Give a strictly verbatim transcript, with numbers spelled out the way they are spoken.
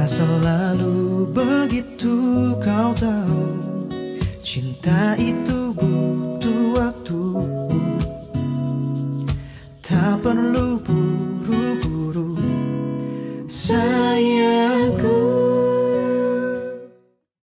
selalu begitu, kau tahu. Cinta itu butuh waktu, tak perlu